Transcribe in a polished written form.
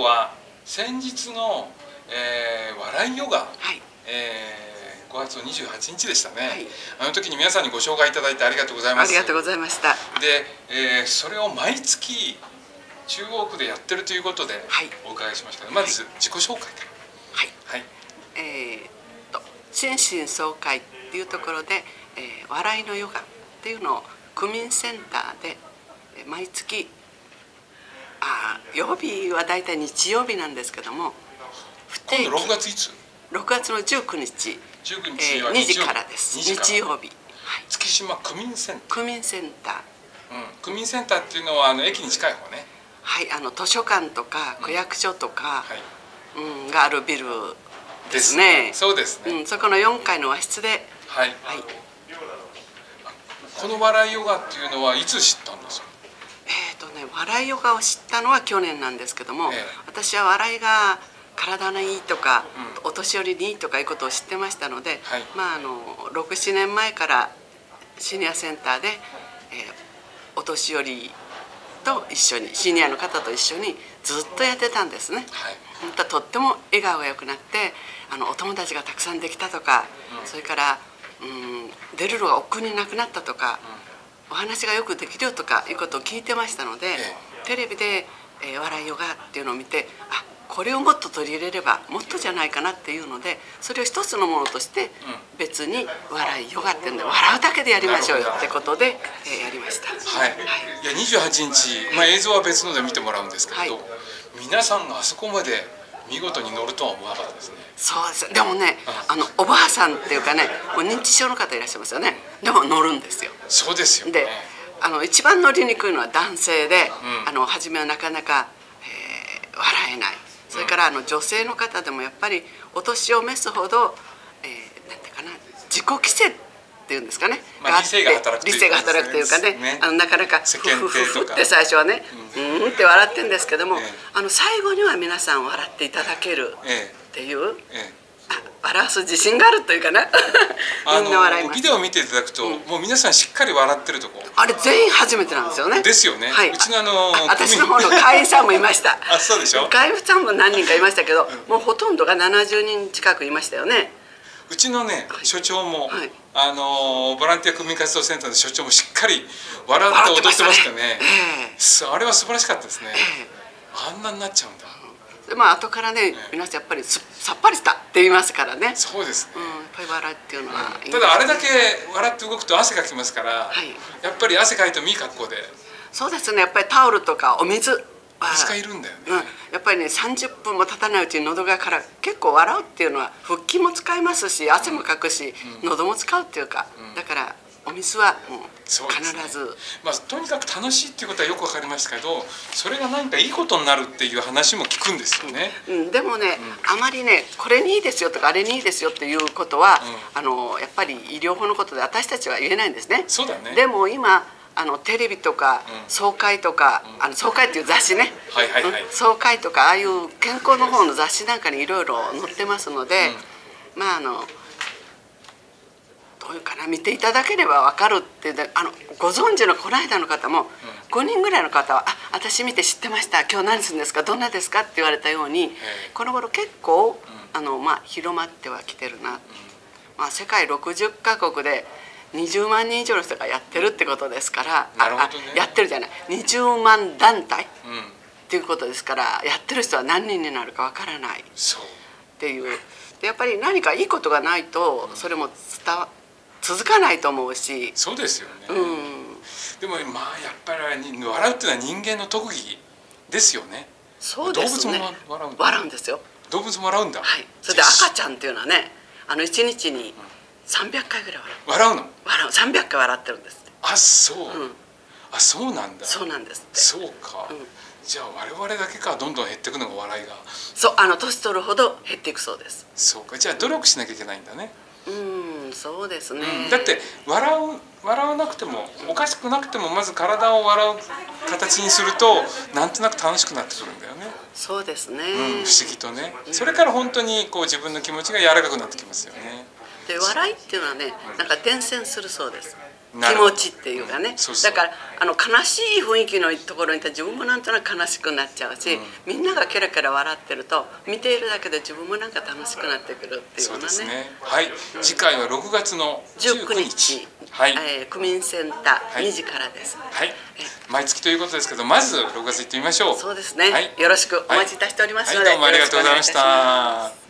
は先日の、笑いヨガ、5月の28日でしたね、あの時に皆さんにご紹介いただいてありがとうございます。 ありがとうございました。 で、それを毎月中央区でやってるということでお伺いしました。まず自己紹介から。 心身総会っていうところで、笑いのヨガっていうのを区民センターで毎月曜日はだいたい日曜日なんですけども、不定期。 今度6月いつ ？6月の19日、2時からです。日曜日。 月島区民センター。 区民センター。 区民センターっていうのは駅に近い方ね。 はい、図書館とか区役所とかがあるビルですね。 そうですね。 そこの4階の和室で。 はい。この笑いヨガっていうのはいつ知ったんですか？ 笑いヨガを知ったのは去年なんですけども、私は笑いが体のいいとか、お年寄りにいいとかいうことを知ってましたので、6、7年前からシニアセンターで、お年寄りと一緒に、シニアの方と一緒にずっとやってたんですね。とっても笑顔が良くなって、お友達がたくさんできたとか、それから出るのが億劫になくなったとか、お話がよくできるよとかいうことを聞いてましたので、テレビで、笑いヨガっていうのを見て、これをもっと取り入れればもっとじゃないかなっていうので、それを一つのものとして別に笑いヨガっていうんで、笑うだけでやりましょうよってことで、やりました。 いや28日、映像は別ので見てもらうんですけど、皆さんがあそこまで見事に乗るとは思わなかったですね。 そうです。でもね、おばあさんっていうかね、もう認知症の方いらっしゃいますよね。でも乗るんですよ。 そうですよね。 で、一番乗りにくいのは男性で、初めはなかなか、笑えない。それから女性の方でもやっぱりお年を召すほど、なんていうかな、自己規制っていうんですかね、 理性が働くというかね、なかなかフフフフって最初はね、って笑ってるんですけども、最後には皆さん笑っていただけるっていう、笑わす自信があるというかな、みんな笑います。 ビデオを見ていただくと、もう皆さんしっかり笑ってるとこ。 あれ全員初めてなんですよね。 ですよね。うちの私の方の会員さんもいました。 そうでしょ。 会員さんも何人かいましたけど、もうほとんどが70人近くいましたよね。 うちのね、所長もボランティア区民活動センターの所長もしっかり笑って踊ってましたね。あれは素晴らしかったですね。あんなになっちゃうんだ。 後からね、皆さんやっぱりさっぱりしたって言いますからね。 そうですね。 やっぱり笑いっていうのは。 ただあれだけ笑って動くと汗かきますから、やっぱり汗かいてもいい格好で。 そうですね。やっぱりタオルとかお水。 水がいるんだよね。 やっぱりね、30分も経たないうちに喉がから結構笑うっていうのは腹筋も使いますし、汗もかくし、喉も使うっていうか、だからお水はもう必ず。 とにかく楽しいっていうことはよくわかりましたけど、それが何かいいことになるっていう話も聞くんですよね。 でもね、あまりね、これにいいですよとかあれにいいですよっていうことは、やっぱり医療法のことで私たちは言えないんですね。 そうだね。 でも今テレビとか総会とか、総会っていう雑誌ね、総会とかああいう健康の方の雑誌なんかにいろいろ載ってますので、どういうかな、見ていただければ分かるってご存知のこの間の方も5人ぐらいの方は「私見て知ってました、今日何するんですか、どんなですか?」って言われたように、この頃結構広まってはきてるな。世界60カ国で20万人以上の人がやってるってことですから、やってるじゃない、20万団体っていうことですから、やってる人は何人になるかわからないっていう。でやっぱり何かいいことがないとそれも続かないと思うし。 そうですよね。でもやっぱり笑うっていうのは人間の特技ですよね。 そうですね。 動物も笑うんですよ。 動物も笑うんだ。 それで赤ちゃんっていうのはね、1日に300回ぐらい笑うの。 300回笑ってるんですって。 そうなんだ。 そうなんですって。 そうか。じゃあ我々だけか、どんどん減っていくのが笑いが。 そう、年取るほど減っていくそうです。 そうか。じゃあ努力しなきゃいけないんだね。 そうですね。 だって笑わなくてもおかしくなくても、まず体を笑う形にするとなんとなく楽しくなってくるんだよね。 そうですね。 不思議とね。それから本当に自分の気持ちが柔らかくなってきますよね。 で笑いっていうのはね、なんか伝染するそうです。 気持ちっていうかね、だから悲しい雰囲気のところにいたら自分もなんとなく悲しくなっちゃうし、みんながケラケラ笑ってると見ているだけで自分もなんか楽しくなってくるっていうのね。 そうですね。はい、次回は6月の19日、 区民センター2時からです。 はい、毎月ということですけど、まず6月行ってみましょう。 そうですね。よろしくお待ちいたしておりますので、 どうもありがとうございました。